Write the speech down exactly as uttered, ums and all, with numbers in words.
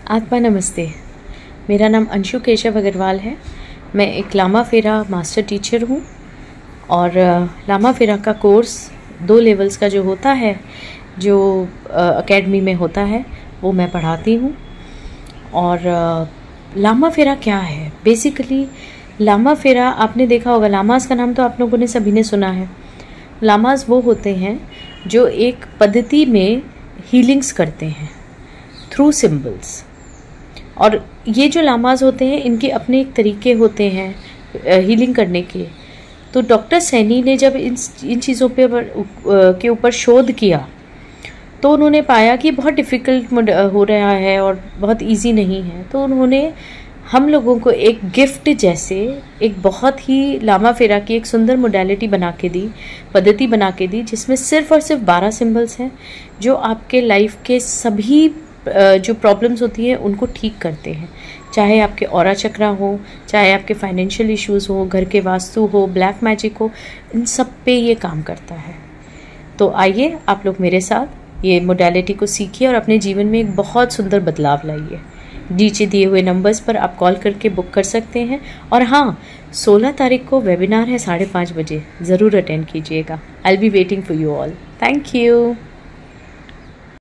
आत्मा नमस्ते। मेरा नाम अंशु केशव अग्रवाल है। मैं एक लामा फेरा मास्टर टीचर हूँ और लामा फेरा का कोर्स दो लेवल्स का जो होता है, जो एकेडमी में होता है, वो मैं पढ़ाती हूँ। और लामा फेरा क्या है? बेसिकली लामा फेरा आपने देखा होगा, लामास का नाम तो आप लोगों ने सभी ने सुना है। लामास वो होते हैं जो एक पद्धति में हीलिंग्स करते हैं थ्रू सिंबल्स। और ये जो लामाज होते हैं, इनके अपने एक तरीके होते हैं हीलिंग करने के। तो डॉक्टर सैनी ने जब इन इन चीज़ों पे के ऊपर शोध किया तो उन्होंने पाया कि बहुत डिफ़िकल्ट हो रहा है और बहुत इजी नहीं है। तो उन्होंने हम लोगों को एक गिफ्ट जैसे एक बहुत ही लामा फेरा की एक सुंदर मोडालिटी बना के दी, पद्धति बना के दी, जिसमें सिर्फ और सिर्फ बारह सिंबल्स हैं जो आपके लाइफ के सभी जो प्रॉब्लम्स होती हैं उनको ठीक करते हैं। चाहे आपके ऑरा चक्रा हो, चाहे आपके फाइनेंशियल इश्यूज हो, घर के वास्तु हो, ब्लैक मैजिक हो, इन सब पे ये काम करता है। तो आइए आप लोग मेरे साथ ये मोडालिटी को सीखिए और अपने जीवन में एक बहुत सुंदर बदलाव लाइए। नीचे दिए हुए नंबर्स पर आप कॉल करके बुक कर सकते हैं। और हाँ, सोलह तारीख को वेबिनार है साढ़े पाँच बजे, ज़रूर अटेंड कीजिएगा। I will be waiting for you all. Thank you.